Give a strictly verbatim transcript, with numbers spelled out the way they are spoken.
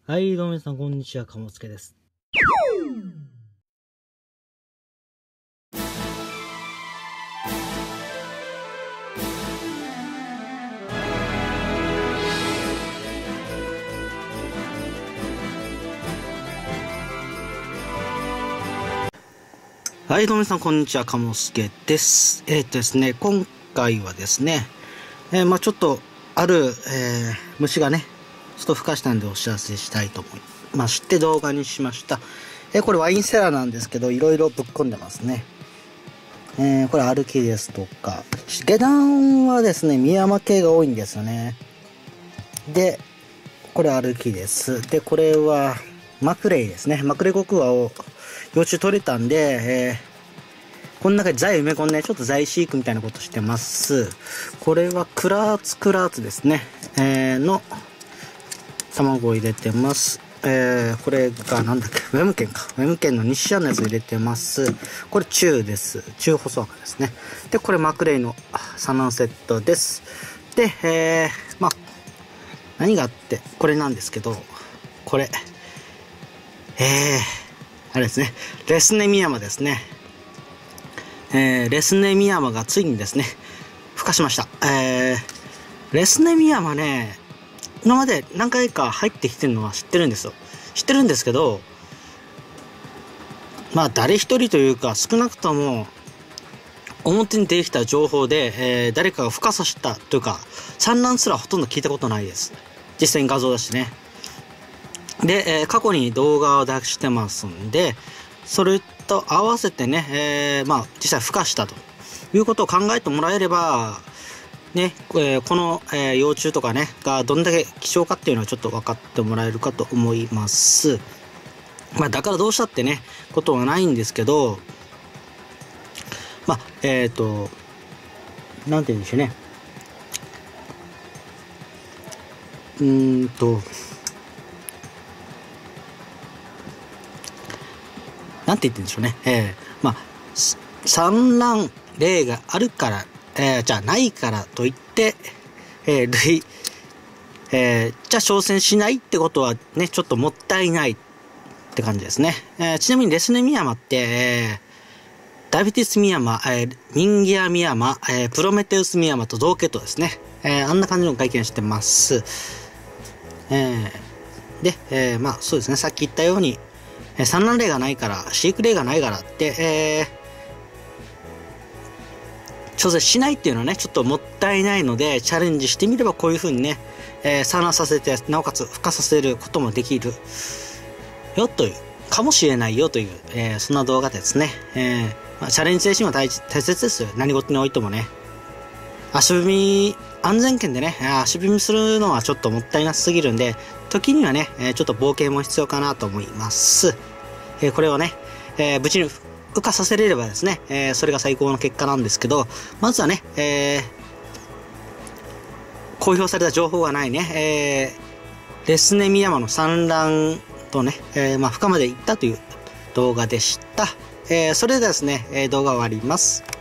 はい、どうも皆さん、こんにちは、かもつけです。はい、どうも皆さん、こんにちは、かもすけです。えー、っとですね、今回はですね、えー、まあちょっと、ある、えー、虫がね、ちょっと孵化したんでお知らせしたいと思いまして動画にしました。えー、これワインセラーなんですけど、いろいろぶっ込んでますね。えー、これ歩きですとか、下段はですね、ミヤマ系が多いんですよね。で、これ歩きです。で、これはマクレイですね。マクレイ極話を幼虫取れたんで、えー、この中に材埋め込んで、ちょっと材飼育みたいなことしてます。これはクラーツクラーツですね。えー、の卵を入れてます。えー、これがなんだっけ、ウェムケンか。ウェムケンの日社のやつ入れてます。これ中です。中細赤ですね。で、これマクレイのサナンセットです。で、えー、まあ、何があって、これなんですけど、これ、えー、あれですね、レスネミヤマですね。えー、レスネミヤマがついにですね、孵化しました。えー、レスネミヤマね、今まで何回か入ってきてるのは知ってるんですよ。知ってるんですけど、まあ誰一人というか少なくとも表に出てきた情報で、えー、誰かが孵化させたというか産卵すらほとんど聞いたことないです。実際に画像だしね。で、えー、過去に動画を出してますんで、それと合わせてね、えー、まあ実際孵化したということを考えてもらえればね、えー、この、えー、幼虫とかね、がどんだけ希少かっていうのはちょっと分かってもらえるかと思います。まあ、だからどうしたってね、ことはないんですけど、まあ、えっと、なんて言うんでしょうね。うーんと、なんて言ってんでしょうね。えー、まあ、産卵例があるから、えー、じゃあないからといって、えー、類、えー、じゃあ挑戦しないってことはね、ちょっともったいないって感じですね。えー、ちなみにレスネミヤマって、えー、ダビティスミヤマ、えー、ニンギアミヤマ、えー、プロメテウスミヤマと同系統ですね。えー、あんな感じの外見してます。えー、で、えー、まあそうですね、さっき言ったように、えー、産卵例がないから、飼育例がないからって、えー、挑戦しないっていうのはね、ちょっともったいないので、チャレンジしてみればこういう風にね、えー、産卵させて、なおかつ孵化させることもできるよという、かもしれないよという、えー、そんな動画ですね。えーまあ、チャレンジ精神は大大切ですよ。何事においてもね。足踏み、安全圏でね、足踏みするのはちょっともったいなすぎるんで、時にはね、ちょっと冒険も必要かなと思います。えー、これをね、えー、無事に孵化させれればですね、えー、それが最高の結果なんですけど、まずはね、えー、公表された情報がないね、えー、レスネミヤマの産卵とね、えー、まあ、孵化まで行ったという動画でした。えー、それではですね、動画終わります。